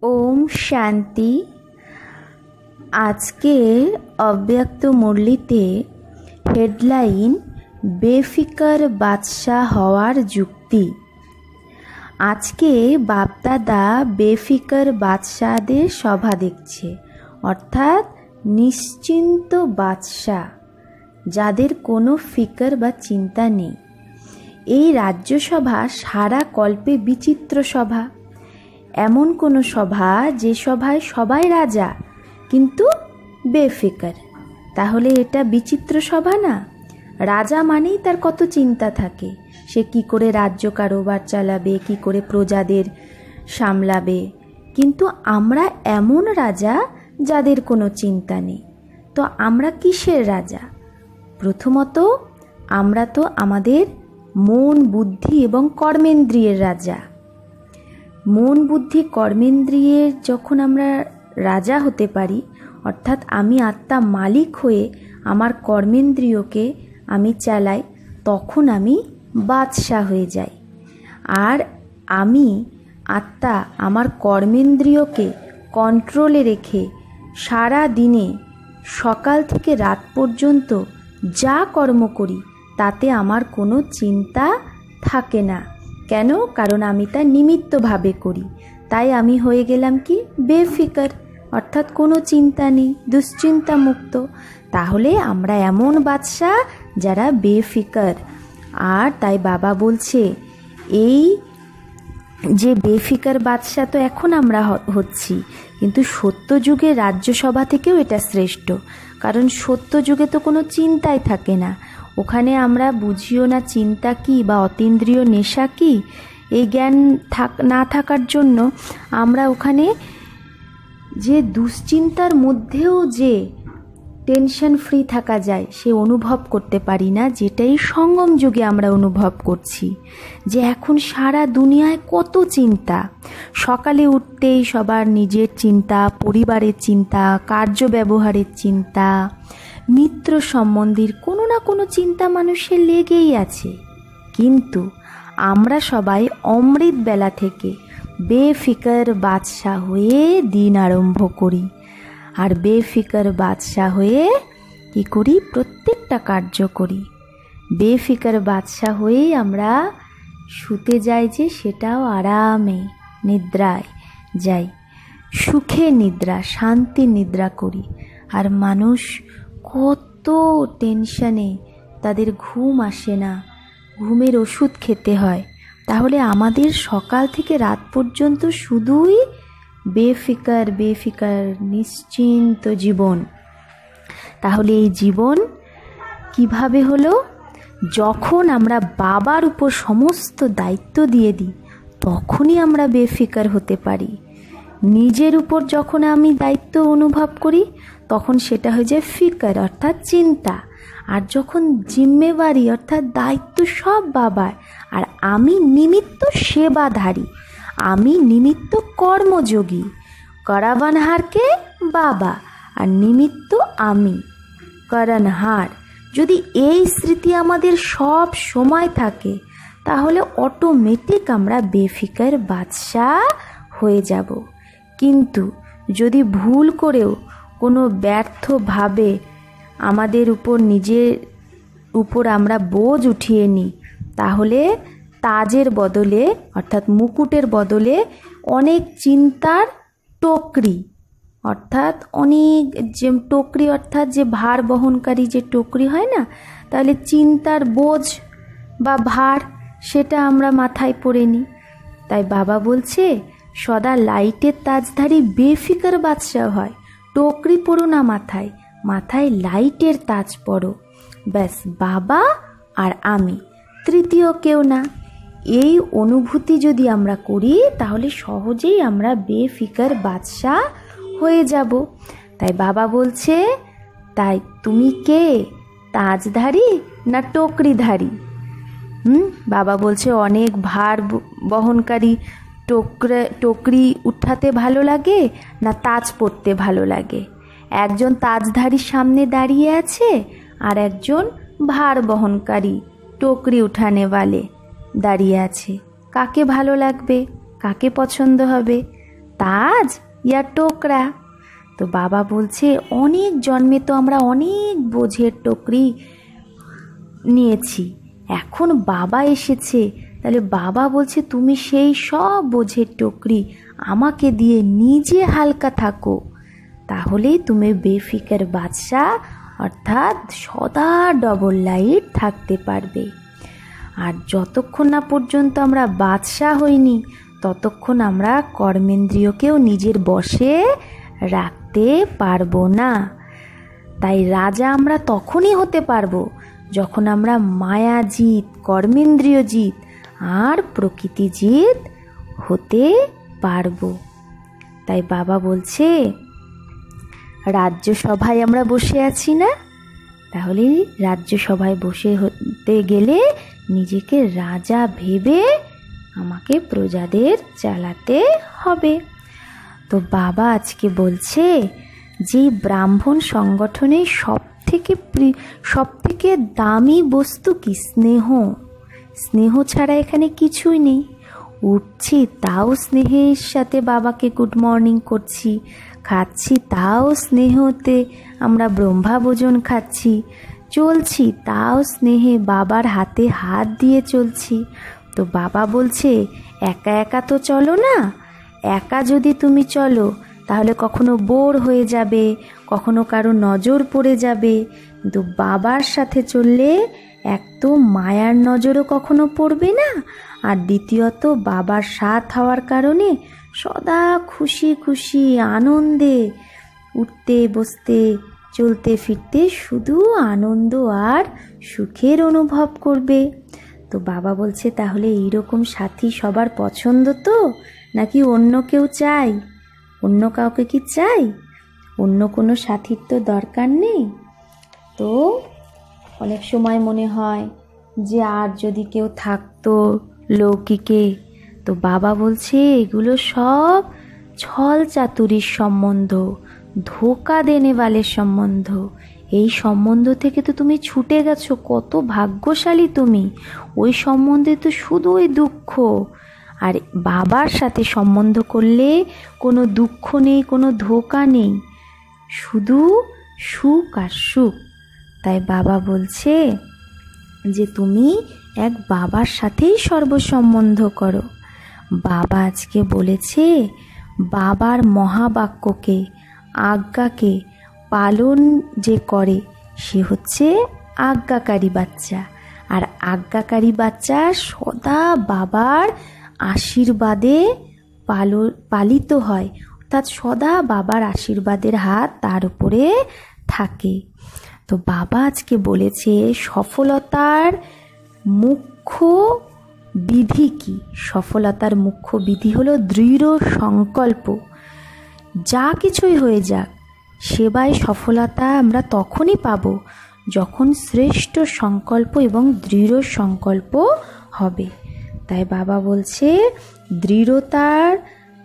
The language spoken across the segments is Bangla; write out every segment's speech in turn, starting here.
ওম শান্তি। আজকে অব্যক্ত মুরলিতে হেডলাইন বেফিকর বাদশাহ হওয়ার যুক্তি। আজকে বাপদাদা বেফিকর বাদশাহদের সভা দেখছে, অর্থাৎ নিশ্চিন্ত বাদশাহ যাদের কোনো ফিকর বা চিন্তা নেই। এই রাজ্যসভা সারা কল্পে বিচিত্র সভা, এমন কোনো সভা যে সভায় সবাই রাজা কিন্তু বেফিকর। তাহলে এটা বিচিত্র সভা না? রাজা মানেই তার কত চিন্তা থাকে, সে কি করে রাজ্য কারোবার চালাবে, কি করে প্রজাদের সামলাবে। কিন্তু আমরা এমন রাজা যাদের কোনো চিন্তা নেই। তো আমরা কিসের রাজা? প্রথমত আমরা তো আমাদের মন, বুদ্ধি এবং কর্মেন্দ্রিয়ের রাজা। মন, বুদ্ধি, কর্মেন্দ্রিয়ের যখন আমরা রাজা হতে পারি, অর্থাৎ আমি আত্মা মালিক হয়ে আমার কর্মেন্দ্রিয়কে আমি চালাই, তখন আমি বাদশাহ হয়ে যাই। আর আমি আত্মা আমার কর্মেন্দ্রিয়কে কন্ট্রোলে রেখে সারা দিনে সকাল থেকে রাত পর্যন্ত যা কর্ম করি তাতে আমার কোনো চিন্তা থাকে না। কেন? কারণ আমি তা নিমিত্তভাবে করি। তাই আমি হয়ে গেলাম কি? বেফিকর, অর্থাৎ কোনো চিন্তা নেই, দুশ্চিন্তা মুক্ত। তাহলে আমরা এমন বাদশাহ যারা বেফিকর। আর তাই বাবা বলছে এই যে বেফিকর বাদশাহ তো এখন আমরা হচ্ছি, কিন্তু সত্যযুগের রাজ্যসভা থেকেও এটা শ্রেষ্ঠ। কারণ সত্যযুগে তো কোনো চিন্তাই থাকে না। ওখানে আমরা বুঝিও না চিন্তা কি বা অতীন্দ্রিয় নেশা কি। এই জ্ঞান না থাকার জন্য আমরা ওখানে যে দুশ্চিন্তার মধ্যেও যে টেনশন ফ্রি থাকা যায় সে অনুভব করতে পারি না, যেটাই সঙ্গম যুগে আমরা অনুভব করছি। যে এখন সারা দুনিয়ায় কত চিন্তা, সকালে উঠতেই সবার নিজের চিন্তা, পরিবারের চিন্তা, কার্য ব্যবহারের চিন্তা, মিত্র সম্বন্ধীর কোনো না কোনো চিন্তা মানুষের লেগেই আছে। কিন্তু আমরা সবাই অমৃত বেলা থেকে বেফিকর বাদশাহ হয়ে দিন আরম্ভ করি। আর বেফিকর বাদশাহ হয়ে কী করি? প্রত্যেকটা কার্য করি। বেফিকর বাদশাহ হয়েই আমরা শুতে যাই, যে সেটাও আরামে নিদ্রায় যাই, সুখে নিদ্রা, শান্তি নিদ্রা করি। আর মানুষ কত টেনশনে, তাদের ঘুম আসে না, ঘুমের ওষুধ খেতে হয়। তাহলে আমাদের সকাল থেকে রাত পর্যন্ত শুধুই বেফিকর বেফিকর নিশ্চিন্ত জীবন। তাহলে এই জীবন কিভাবে হলো? যখন আমরা বাবার উপর সমস্ত দায়িত্ব দিয়ে দিই তখনই আমরা বেফিকর হতে পারি। নিজের উপর যখন আমি দায়িত্ব অনুভব করি তখন সেটা হয়ে যায় ফিকর, অর্থাৎ চিন্তা। আর যখন জিম্মেবারি অর্থাৎ দায়িত্ব সব বাবার, আর আমি নিমিত্ত সেবাধারী, আমি নিমিত্ত কর্মযোগী, করাবানহারকে বাবা আর নিমিত্ত আমি করণহার। যদি এই স্মৃতি আমাদের সব সময় থাকে তাহলে অটোমেটিক আমরা বেফিকর বাদশাহ হয়ে যাব। কিন্তু যদি ভুল করেও কোনো ব্যর্থভাবে আমাদের উপর নিজের উপর আমরা বোঝ উঠিয়ে নিই, তাহলে তাজের বদলে অর্থাৎ মুকুটের বদলে অনেক চিন্তার টোকরি, অর্থাৎ অনেক যে টোকরি অর্থাৎ যে ভার বহনকারী যে টোকরি হয় না, তাহলে চিন্তার বোঝ বা ভার সেটা আমরা মাথায় পরে নিই। তাই বাবা বলছে সদা লাইটের তাজধারী বেফিকর বাদশাহ হয়। টোকরি পড়ো না মাথায়, মাথায় লাইটের তাজ পড়ো। ব্যাস, বাবা আর আমি, তৃতীয় কেউ না। এই অনুভূতি যদি আমরা করি তাহলে সহজেই আমরা বেফিকর বাদশাহ হয়ে যাব। তাই বাবা বলছে, তাই তুমি কে, তাজধারী না টোকরিধারী? বাবা বলছে অনেক ভার বহনকারী টোকরি উঠাতে ভালো লাগে না তাজ পরতে ভালো লাগে? একজন তাজধারীর সামনে দাঁড়িয়ে আছে আর একজন ভার বহনকারী টোকরি উঠানে বালে দাঁড়িয়ে আছে। কাকে ভালো লাগবে? কাকে পছন্দ হবে? তাজ ইয়া টোকরা। তো বাবা বলছে অনেক জন্মে তো আমরা অনেক বোঝের টুকরি নিয়েছি, এখন বাবা এসেছে, তাহলে বাবা বলছে তুমি সেই সব বোঝের টুকরি আমাকে দিয়ে নিজে হালকা থাকো, তাহলেই তুমি বেফিকার বাদশা অর্থাৎ সদা ডবল লাইট থাকতে পারবে। আর যতক্ষণ না পর্যন্ত আমরা বাদশা হইনি ততক্ষণ আমরা কর্মেন্দ্রিয়কেও নিজের বশে রাখতে পারবো না। তাই রাজা আমরা তখনই হতে পারবো যখন আমরা মায়া জিত, কর্মেন্দ্রিয় জিত আর প্রকৃতি জিত হতে পারবো। তাই বাবা বলছে রাজ্যসভায় আমরা বসে আছি না, তাহলে রাজ্যসভায় বসে হতে গেলে নিজেকে রাজা ভেবে আমাকে প্রজাদের চালাতে হবে। তো বাবা আজকে বলছে যে ব্রাহ্মণ সংগঠনে সব থেকে দামি বস্তু কি? স্নেহ। স্নেহ ছাড়া এখানে কিছুই নেই। উঠছি তাও স্নেহের সাথে বাবাকে গুড মর্নিং করছি, খাচ্ছি তাও স্নেহতে আমরা ব্রহ্মা ভোজন খাচ্ছি, চলছি তাও স্নেহে বাবার হাতে হাত দিয়ে চলছি। তো বাবা বলছে একা একা তো চলো না, একা যদি তুমি চলো তাহলে কখনো বোর হয়ে যাবে, কখনো কারো নজর পড়ে যাবে, কিন্তু বাবার সাথে চললে এক তো মায়ার নজরও কখনো পড়বে না, আর দ্বিতীয়ত বাবার সাথ হওয়ার কারণে সদা খুশি খুশি আনন্দে উঠতে বসতে চলতে ফিরতে শুধু আনন্দ আর সুখের অনুভব করবে। তো বাবা বলছে তাহলে এইরকম সাথী সবার পছন্দ তো, নাকি অন্য কেউ চাই? অন্য কাউকে কি চাই? অন্য কোনো সাথীর তো দরকার নেই। তো অনেক সময় মনে হয় যে আর যদি কেউ থাকতো লৌকিকে, তো বাবা বলছে এগুলো সব ছল চাতুরির সম্বন্ধ, ধোকা দেনেওয়ালের সম্বন্ধ। এই সম্বন্ধ থেকে তো তুমি ছুটে গেছো, কত ভাগ্যশালী তুমি। ওই সম্বন্ধে তো শুধুই দুঃখ, আর বাবার সাথে সম্বন্ধ করলে কোনো দুঃখ নেই, কোনো ধোকা নেই, শুধু সুখ আর সুখ। তাই বাবা বলছে যে তুমি এক বাবার সাথেই সর্বসম্বন্ধ করো। বাবা আজকে বলেছে বাবার মহাবাক্যকে, আজ্ঞাকে পালন যে করে সে হচ্ছে আজ্ঞাকারী বাচ্চা, আর আজ্ঞাকারী বাচ্চা সদা বাবার আশীর্বাদে পালিত হয়, অর্থাৎ সদা বাবার আশীর্বাদের হাত তার উপরে থাকে। তো বাবা আজকে বলেছে সফলতার মুখ্য বিধি কি? সফলতার মুখ্য বিধি হলো দৃঢ় সংকল্প। যা কিছুই হয়ে যাক, সেবায় সফলতা আমরা তখনই পাব যখন শ্রেষ্ঠ সংকল্প এবং দৃঢ় সংকল্প হবে। তাই বাবা বলছে দৃঢ়তার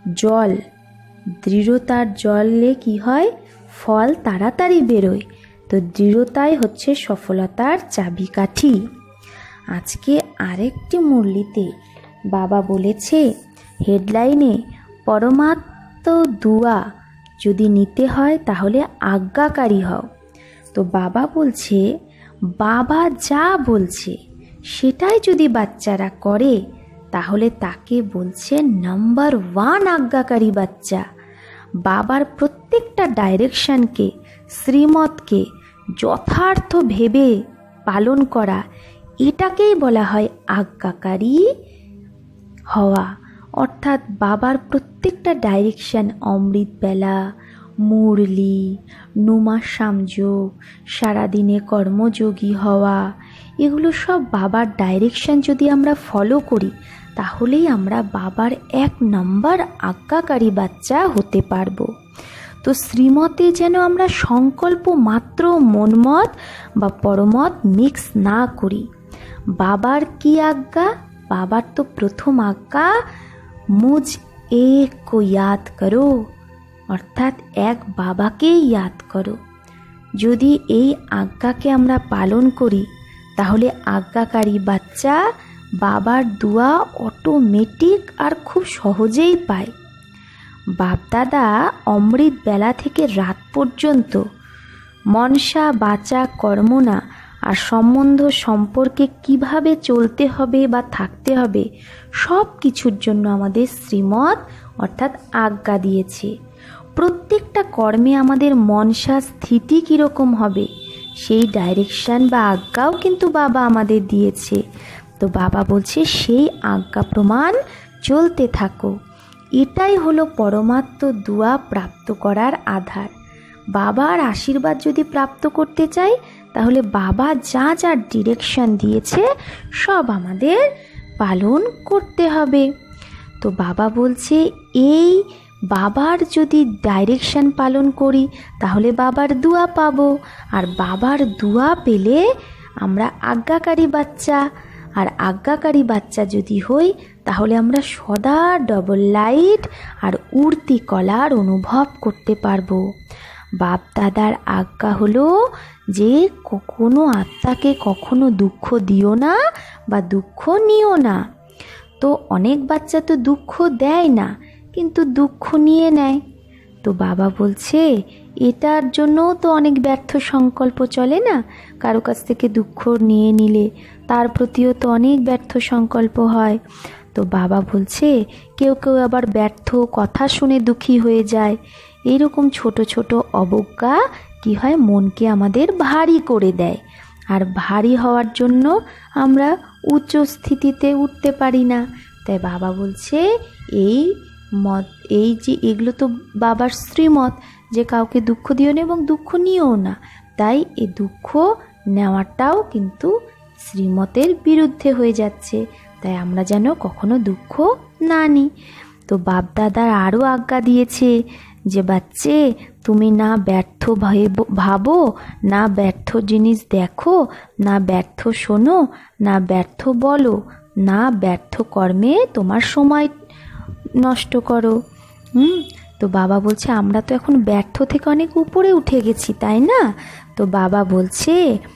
জলে কি হয়? ফল তাড়াতাড়ি বেরোয়। তো দৃঢ়তাই হচ্ছে সফলতার চাবিকাঠি। আজকে আরেকটি মুরলিতে বাবা বলেছে হেডলাইনে পরমাত্ম দুয়া যদি নিতে হয় তাহলে আজ্ঞাকারী হও। তো বাবা বলছে বাবা যা বলছে সেটাই যদি বাচ্চারা করে তাহলে তাকে বলছে নাম্বার 1 আজ্ঞাকারী বাচ্চা। বাবার প্রত্যেকটা ডাইরেকশনকে, শ্রীমতকে যথার্থ ভেবে পালন করা, এটাকেই বলা হয় আজ্ঞাকারী হওয়া। অর্থাৎ বাবার প্রত্যেকটা ডাইরেকশন, অমৃতবেলা, মুরলি, নুমা সামযোগ, সারাদিনে কর্মযোগী হওয়া, এগুলো সব বাবার ডাইরেকশন যদি আমরা ফলো করি তাহলেই আমরা বাবার 1 নম্বর আজ্ঞাকারী বাচ্চা হতে পারবো। তো শ্রীমতে যেন আমরা সংকল্প মাত্র মনমত বা পরমত মিক্স না করি। বাবার কি আজ্ঞা? বাবার তো প্রথম আজ্ঞা মুঝ এক কো ইয়াদ করো, অর্থাৎ এক বাবাকে ইয়াদ করো। যদি এই আজ্ঞাকে আমরা পালন করি তাহলে আজ্ঞাকারী বাচ্চা বাবার দোয়া অটোমেটিক আর খুব সহজেই পায়। বাপদাদা অমৃত বেলা থেকে রাত পর্যন্ত মনসা বাচা কর্মণা আর সম্বন্ধ সম্পর্কে কিভাবে চলতে হবে বা থাকতে হবে সব কিছুর জন্য আমাদের শ্রীমত অর্থাৎ আজ্ঞা দিয়েছে। প্রত্যেকটা কর্মে আমাদের মনসা স্থিতি কীরকম হবে সেই ডাইরেকশান বা আজ্ঞাও কিন্তু বাবা আমাদের দিয়েছে। তো বাবা বলছে সেই আজ্ঞা প্রমাণ চলতে থাকো। এটাই হলো পরমাত্ম দুয়া প্রাপ্ত করার আধার। বাবার আশীর্বাদ যদি প্রাপ্ত করতে চাই তাহলে বাবা যা যা ডিরেকশন দিয়েছে সব আমাদের পালন করতে হবে। তো বাবা বলছে এই বাবার যদি ডাইরেকশন পালন করি তাহলে বাবার দুয়া পাবো, আর বাবার দুয়া পেলে আমরা আজ্ঞাকারী বাচ্চা, আর আজ্ঞাকারী বাচ্চা যদি হই তাহলে আমরা সদা ডবল লাইট আর উড়তি কলার অনুভব করতে পারবো। বাপ দাদার আজ্ঞা হলো যে কোনো আত্মাকে কখনো দুঃখ দিও না বা দুঃখ নিও না। তো অনেক বাচ্চা তো দুঃখ দেয় না কিন্তু দুঃখ নিয়ে নেয়। তো বাবা বলছে এটার জন্যও তো অনেক ব্যর্থ সংকল্প চলে না, কারো কাছ থেকে দুঃখ নিয়ে নিলে তার প্রতিও তো অনেক ব্যর্থ সংকল্প হয়। তো বাবা বলছে কেউ কেউ আবার ব্যর্থ কথা শুনে দুঃখী হয়ে যায়। এইরকম ছোট ছোট অবজ্ঞা কি হয়, মনকে আমাদের ভারী করে দেয়, আর ভারী হওয়ার জন্য আমরা উচ্চ স্থিতিতে উঠতে পারি না। তাই বাবা বলছে এই যে এগুলো তো বাবার শ্রীমত যে কাউকে দুঃখ দিও না এবং দুঃখ নিও না, তাই এই দুঃখ নেওয়াটাও কিন্তু শ্রীমতের বিরুদ্ধে হয়ে যাচ্ছে। তাই আমরা যেন কখনো দুঃখ না নিই। তো বাপদাদার আরও আজ্ঞা দিয়েছে যে বাচ্চে তুমি না ব্যর্থ ভাবো, না ব্যর্থ জিনিস দেখো, না ব্যর্থ শোনো, না ব্যর্থ বলো, না ব্যর্থ কর্মে তোমার সময় নষ্ট করো। তো বাবা বলছে আমরা তো এখন ব্যর্থ থেকে অনেক উপরে উঠে গেছি, তাই না? তো বাবা বলছে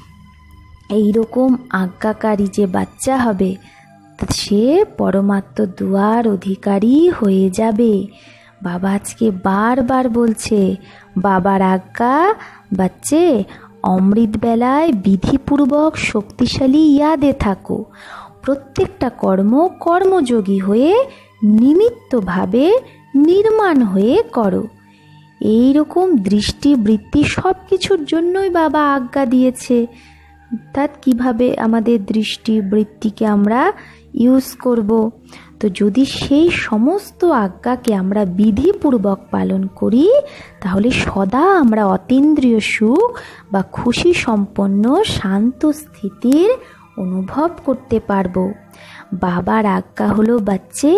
এইরকম আজ্ঞাকারী যে বাচ্চা হবে সে পরমাত্ম দুয়ার অধিকারী হয়ে যাবে। বাবা আজকে বারবার বলছে বাবার আজ্ঞা বাচ্চে অমৃত বেলায় বিধিপূর্বক শক্তিশালী ইয়াদে থাকো। প্রত্যেকটা কর্ম কর্মযোগী হয়ে নিমিত্তভাবে নির্মাণ হয়ে করো। এই রকম দৃষ্টিবৃত্তি সব কিছুর জন্যই বাবা আজ্ঞা দিয়েছে। অর্থাৎ কীভাবে আমাদের দৃষ্টিবৃত্তিকে আমরা ইউজ করব। তো যদি সেই সমস্ত আজ্ঞাকে আমরা বিধিপূর্বক পালন করি তাহলে সদা আমরা অতীন্দ্রিয় সুখ বা খুশি সম্পন্ন শান্ত স্থিতির অনুভব করতে পারবো। বাবার আজ্ঞা হলো বাচ্চে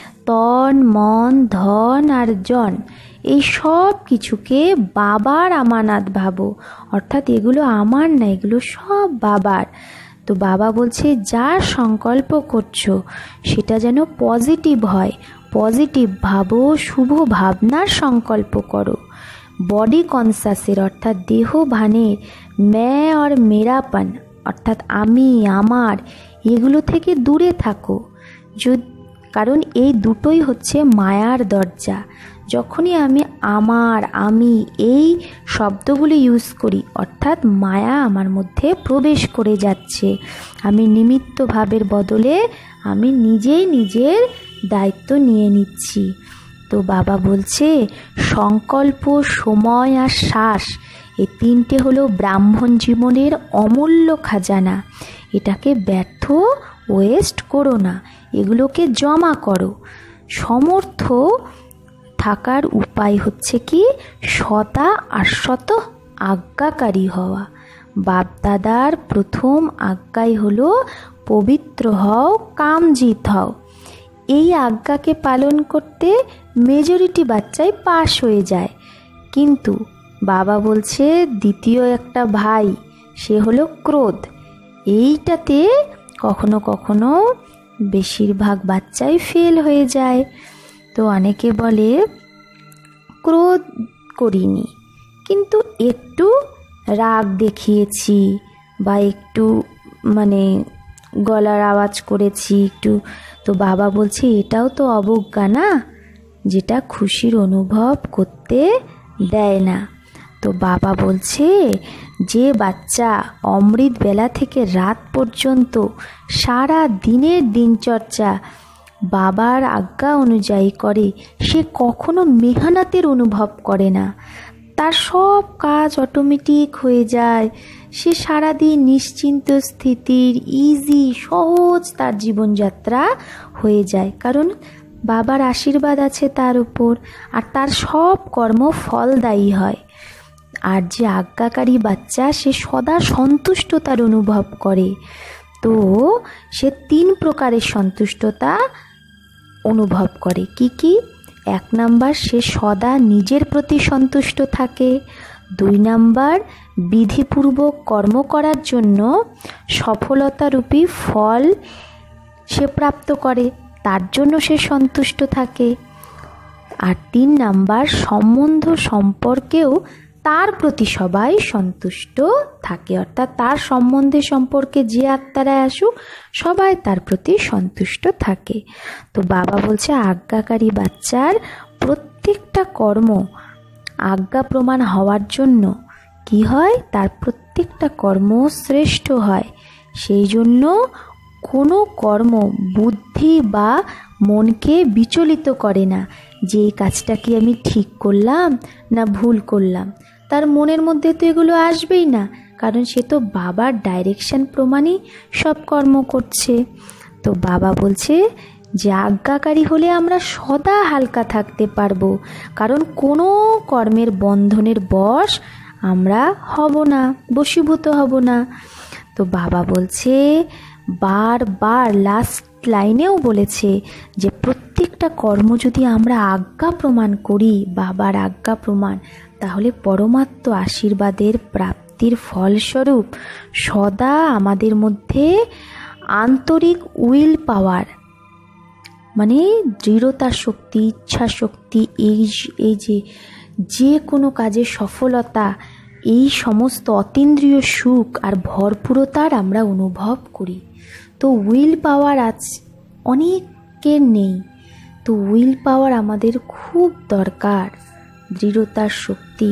তন মন ধন আর জন এই সব কিছুকে বাবার আমানত ভাবো। অর্থাৎ এগুলো আমার না, এগুলো সব বাবার। তো বাবা বলছে যা সংকল্প করছো সেটা যেন পজিটিভ হয়, পজিটিভ ভাবো, শুভ ভাবনার সংকল্প করো। বডি কনসাসের অর্থাৎ দেহ ভানের মে আর মেরাপন অর্থাৎ আমি আমার এগুলো থেকে দূরে থাকো। কারণ এই দুটোই হচ্ছে মায়ার দরজা। যখনই আমি আমার আমি এই শব্দগুলি ইউজ করি অর্থাৎ মায়া আমার মধ্যে প্রবেশ করে যাচ্ছে। আমি নিমিত্ত ভাবের বদলে আমি নিজেই নিজের দায়িত্ব নিয়ে নিচ্ছি। তো বাবা বলছে সংকল্প সময় আর শ্বাস এই তিনটে হলো ব্রাহ্মণ জীবনের অমূল্য খাজানা। এটাকে ব্যর্থ ওয়েস্ট করো না, এগুলোকে জমা করো। সমর্থ থাকার উপায় হচ্ছে কি সদা আশ্বত আজ্ঞাকারী হওয়া। বাপদাদার প্রথম আজ্ঞাই হলো পবিত্র হও, কামজিৎ হও। এই আজ্ঞাকে পালন করতে মেজরিটি বাচ্চাই পাস হয়ে যায়, কিন্তু বাবা বলছে দ্বিতীয় একটা ভাই সে হলো ক্রোধ। এইটাতে কখনো কখনো বেশিরভাগ বাচ্চাই ফেল হয়ে যায়। তো অনেকে বলে ক্রোধ করিনি কিন্তু একটু রাগ দেখিয়েছি বা একটু গলার আওয়াজ করেছি একটু। তো বাবা বলছে এটাও তো অবজ্ঞা না, যেটা খুশির অনুভব করতে দেয় না। তো বাবা বলছে, যে বাচ্চা অমৃত বেলা থেকে রাত পর্যন্ত সারা দিনের দিনচর্চা বাবার আজ্ঞা অনুযায়ী করে, সে কখনো মেহনতের অনুভব করে না। তার সব কাজ অটোমেটিক হয়ে যায়। সে সারাদিন নিশ্চিন্ত স্থিতির ইজি সহজ তার জীবনযাত্রা হয়ে যায়, কারণ বাবার আশীর্বাদ আছে তার উপর, আর তার সব কর্ম ফলদায়ী হয়। আর যে আজ্ঞাকারী বাচ্চা, সে সদা সন্তুষ্টতার অনুভব করে। তো সে 3 প্রকারের সন্তুষ্টতা অনুভব করে। কি? 1 নাম্বার, সে সদা নিজের প্রতি সন্তুষ্ট থাকে। 2 নাম্বার, বিধিপূর্বক কর্ম করার জন্য সফলতারূপী ফল সে প্রাপ্ত করে, তার জন্য সে সন্তুষ্ট থাকে। আর 3 নাম্বার, সম্বন্ধ সম্পর্কেও তার প্রতি সবাই সন্তুষ্ট থাকে, অর্থাৎ তার সম্পর্কে যে আত্মারা আসুক সবাই তার প্রতি সন্তুষ্ট থাকে। তো বাবা বলছে, আজ্ঞাকারী বাচ্চার প্রত্যেকটা কর্ম আজ্ঞা প্রমাণ হওয়ার জন্য কি হয়, তার প্রত্যেকটা কর্ম শ্রেষ্ঠ হয়। সেই জন্য কোনো কর্ম বুদ্ধি বা মনকে বিচলিত করে না, যে এই কাজটা কি আমি ঠিক করলাম না ভুল করলাম। তার মনের মধ্যে তো এগুলো আসবেই না, কারণ সে তো বাবার ডাইরেকশন প্রমাণেই সব কর্ম করছে। তো বাবা বলছে যে আজ্ঞাকারী হলে আমরা সদা হালকা থাকতে পারবো, কারণ কোনো কর্মের বন্ধনের বশ আমরা হব না, বশীভূত হব না। তো বাবা বলছে, বারবার লাস্ট লাইনেও বলেছে যে প্রত্যেকটা কর্ম যদি আমরা আজ্ঞা প্রমাণ করি, বাবার আজ্ঞা প্রমাণ, তাহলে পরমাত্ম আশীর্বাদের প্রাপ্তির ফলস্বরূপ সদা আমাদের মধ্যে আন্তরিক উইল পাওয়ার, মানে দৃঢ়তা শক্তি, ইচ্ছা শক্তি, এই যে কোনো কাজে সফলতা, এই সমস্ত অতীন্দ্রিয় সুখ আর ভরপুরতার আমরা অনুভব করি। তো উইল পাওয়ার আজ অনেকের নেই, তো উইল পাওয়ার আমাদের খুব দরকার। দৃঢ়তার শক্তি,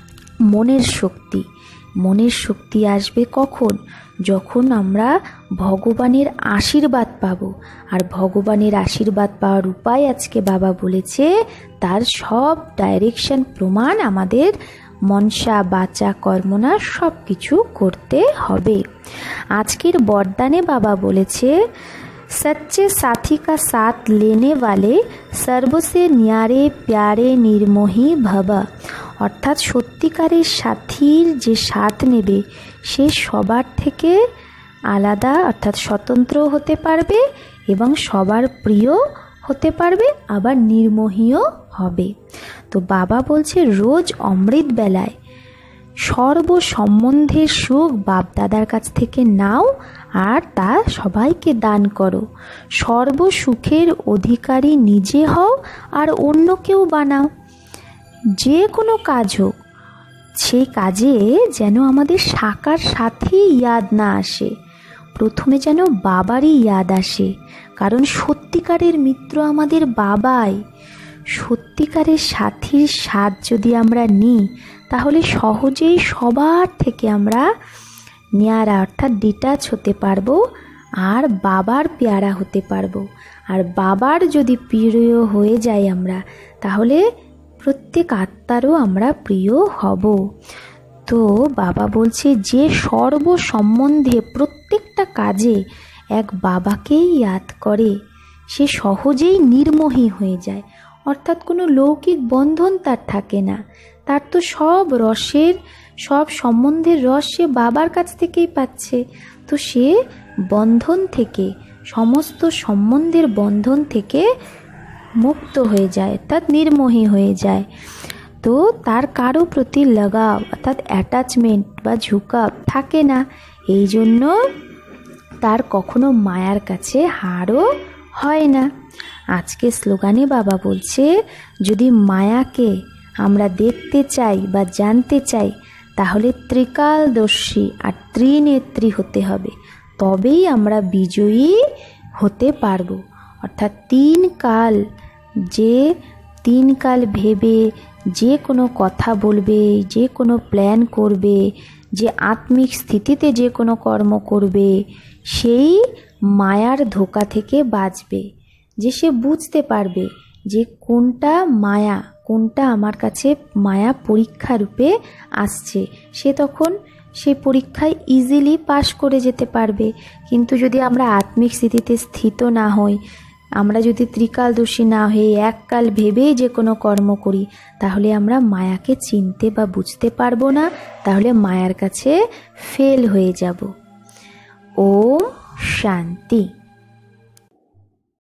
মনের শক্তি আসবে কখন, যখন আমরা ভগবানের আশীর্বাদ পাব। আর ভগবানের আশীর্বাদ পাওয়ার উপায় আজকে বাবা বলেছে, তার সব ডাইরেকশন প্রমাণ আমাদের মনসা বাচা কর্মনা সব কিছু করতে হবে। আজকের বরদানে বাবা বলেছে, सच्चे साथी का साथ लेने वाले सर्वसे न्यारे प्यारे निर्मोही भव, অর্থাৎ সত্যিকারের সাথীর যে সাথ নেবে সে সবার থেকে আলাদা, অর্থাৎ স্বতন্ত্র হতে পারবে এবং সবার প্রিয় হতে পারবে, আবার নির্মোহীও হবে। তো বাবা বলছে, রোজ অমৃত বেলায় সর্ব সম্বন্ধের সুখ বাপদাদার কাছ থেকে নাও আর তা সবাইকে দান করো। সর্ব সুখের অধিকারী নিজে হও আর অন্যকেও বানাও। যে কোনো কাজ হোক, সেই কাজে যেন আমাদের সাকার সাথে ইয়াদ না আসে, প্রথমে যেন বাবারই ইয়াদ আসে, কারণ সত্যিকারের মিত্র আমাদের বাবাই। সত্যিকারের সাথীর সাথ যদি আমরা নিই, তাহলে সহজেই সবার থেকে আমরা নিয়ারা, অর্থাৎ ডিটাচ হতে পারবো আর বাবার পেয়ারা হতে পারবো। আর বাবার যদি প্রিয় হয়ে যাই আমরা, তাহলে প্রত্যেক আত্মারও আমরা প্রিয় হব। তো বাবা বলছে, যে সর্ব সম্বন্ধে প্রত্যেকটা কাজে এক বাবাকেই ইয়াদ করে, সে সহজেই নির্মোহী হয়ে যায়, অর্থাৎ কোনো লৌকিক বন্ধন তার থাকে না। তার তো সব রসের, সব সম্বন্ধের রস সে বাবার কাছ থেকেই পাচ্ছে। তো সে বন্ধন থেকে, সমস্ত সম্বন্ধের বন্ধন থেকে মুক্ত হয়ে যায়, অর্থাৎ নির্মোহী হয়ে যায়। তো তার কারো প্রতি লাগাও, অর্থাৎ অ্যাটাচমেন্ট বা ঝুঁকাব থাকে না। এই জন্য তার কখনো মায়ার কাছে হারও হয় না। আজকে স্লোগানে বাবা বলছে, যদি মায়াকে আমরা দেখতে চাই বা জানতে চাই, তাহলে ত্রিকালদর্শী আর ত্রিনেত্রী হতে হবে, তবেই আমরা বিজয়ী হতে পারবো। অর্থাৎ 3 কাল যে দিনকাল ভেবে যে কোনো কথা বলবে, যে কোনো প্ল্যান করবে, যে আত্মিক স্থিতিতে যে কোনো কর্ম করবে, সেই মায়ার ধোঁকা থেকে বাঁচবে। যে সে বুঝতে পারবে যে কোনটা মায়া, কোনটা আমার কাছে মায়া পরীক্ষা রূপে আসছে, সে তখন সেই পরীক্ষায় ইজিলি পাশ করে যেতে পারবে। কিন্তু যদি আমরা আত্মিক স্থিতিতে স্থিত না হই, আমরা যদি ত্রিকালদর্শী না হয়ে এককাল ভেবেই যে কোনো কর্ম করি, তাহলে আমরা মায়াকে চিনতে বা বুঝতে পারবো না, তাহলে মায়ার কাছে ফেল হয়ে যাব। ওম শান্তি।